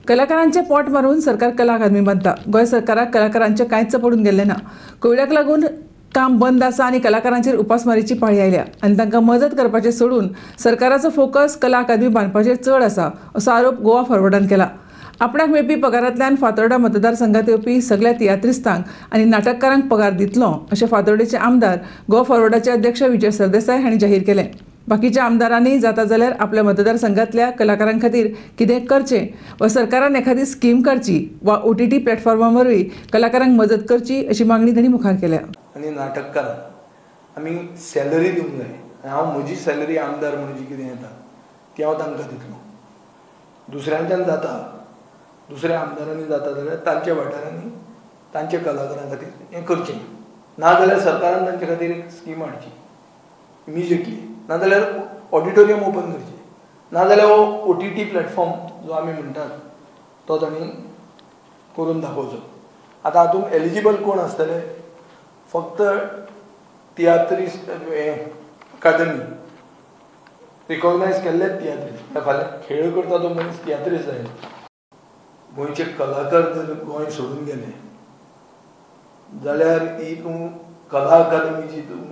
कलाकारांचे पोट मारून सरकार कला अकादमी बांदता। गोय सरकाराक कलाकारांचे कांयच पडून गेल्ले ना। कोविडाक लागून काम बंद आसा आनी कलाकारांचेर उपासमारीची पाळी आयल्या आनी तांकां मदत करपाचें सोडून सरकाराचो फोकस कला अकादमी बांदपाचेर चड आसा असो आरोप गोवा फॉरवर्डान केला। आपणाक मेळपी पगारांतल्यान फातोर्डा मतदारसंघात येवपी सगळ्या तियात्रिस्तांक आनी नाटककारांक पगार दितलो अशें फातोर्डेचे आमदार गोवा फॉरवर्डाचे अध्यक्ष विजय सरदेसाय हांणी जाहीर केलें। बाकीच्या आमदारांनी जाता जाल्यार आपल्या मतदारसंघातल्या कलाकारां खातीर कितें करचें वा सरकारान एखादी स्कीम काडची वा OTT प्लॅटफॉर्मा वरवीं कलाकारांक मदत करची अशी मागणी तांणी मुखार केल्या। आनी नाटककारांक आमी सॅलरी दिवंक जाय। हांव म्हजी सॅलरी आमदार म्हणून जी कितें येता ती हांव तांकां दितलो। दुसऱ्यांच्यान जाता, दुसऱ्या आमदारांनी जाता जाल्यार तांच्या वाठारांनी तांच्या कलाकारां खातीर हें करचें। नाजाल्यार सरकारान तांचे खातीर एक स्कीम हाडची इमिजिएटली, नाजाल्यार ऑडिटोरियम ओपन करचे, नाजाल्यार OTT प्लॅटफॉर्म जो आमी म्हणटात तो तांणी करून दाखोवचो। आतां हातूंत एलिजिबल कोण आसतले? फक्त तियात्रिस्ट अकादमी रिकॉग्नायज केल्लेच तियात्रिस्ट। फाल्यां खेळ करता तो मनीस तियात्रिस्ट जाय। गोंयचे कलाकार जर गोंय सोडून गेले जाल्यार ही तूं कला अकादमीची तूं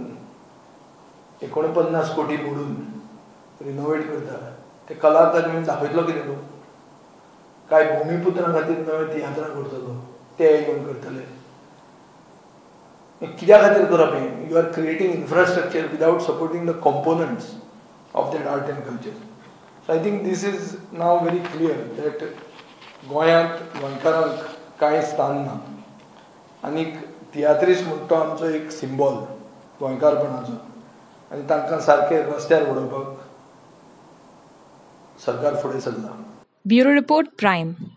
49 कोटी मोडून रिनोवेट करता, ते कला अकादमीन दाखयतलो कितें तूं? काय भुमिपुत्रां खातीर नवे तियात्रां करतलो, ते येवन करतले? कित्या खातीर करप हें? You are creating infrastructure without supporting the components of that art and culture. So I think this is now very clear that गोंयांत गोंयकारांक कांय स्थान ना। आनीक तियात्रिस्ट म्हणटा तो आमचो एक सिंबॉल गोंयकारपणाचो आनी तांकां सारके रस्त्यार उडोवपाक सरकार फुडें सरला। Bureau report prime.